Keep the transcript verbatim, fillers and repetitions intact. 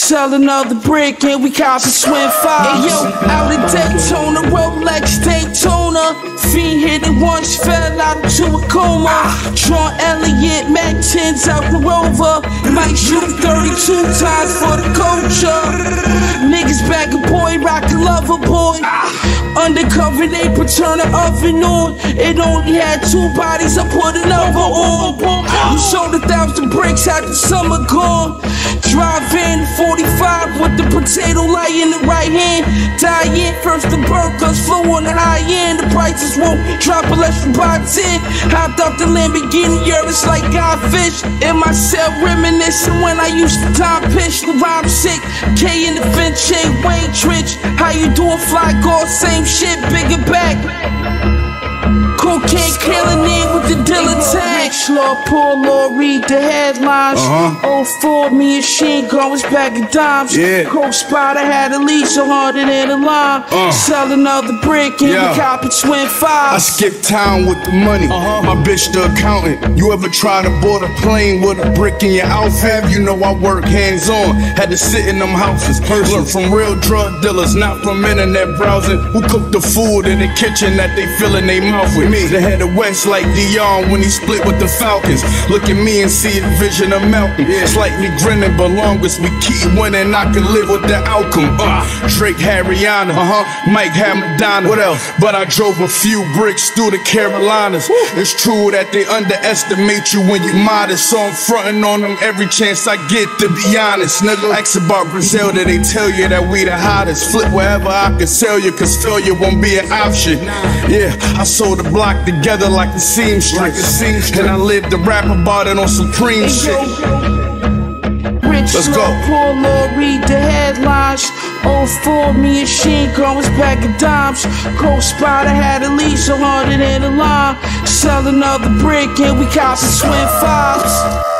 Sell another brick and we copy swing five. Hey yo, out in Daytona, Rolex Daytona. Fiend hit it once, fell out into a coma. Sean Elliott, Mac tens out the Rover. Might shoot thirty-two times for the culture. Niggas back a boy, rock a lover boy. Undercover, they put turn the oven on. It only had two bodies, I put another on. You sold a thousand bricks, had the summer gone. Drive in forty-five with the potato light in the right hand. Die in first the bird, cause flow on the high end. The prices won't drop unless you buy ten. Hopped off the Lamborghini, Urus like Godfish. In my cell reminiscing when I used to time pitch. The rhyme sick, K in the Finch, Wayne Trench. How you doing, fly girl? Same shit, bigger back. Cocaine killing it with the Dilla tag. Rich Law, poor law, read the headlines. Uh-huh. oh four, me and Sheen going back of dimes. Yeah. Coke Spider had a leash so harder than a lime. Uh. Sell another brick and Yeah. we copy twin I fives. skip town with the money. Uh-huh. My bitch the accountant. You ever try to board a plane with a brick in your outfit? You know I work hands on. Had to sit in them houses. Learn from real drug dealers, not from internet browsing. Who cook the food in the kitchen that they fill in their mouth with? Me. They had the West like Dion when he split with the Falcons. Look at me and see the vision of Malcolm. Yeah. Slightly grinning, but longest we keep winning, I can live with the outcome. Uh, Drake had Rihanna, uh-huh. Mike had Madonna. What else? But I drove a few bricks through the Carolinas. Woo. It's true that they underestimate you when you modest, so I'm fronting on them every chance I get, to be honest. Nigga, ask about Griselda, they tell you that we the hottest. Flip wherever I can sell you, cause failure won't be an option. Yeah, I sold the block together like a seamstress. Like a seamstress. And I lived to rap about it on Supreme Hey, shit. Rich Let's Law, go. poor law, read the headlines. oh four, me and Sheen going back of dimes. Coke Spider had a leash so harder than a lime. Sell another brick and we copy twin fives.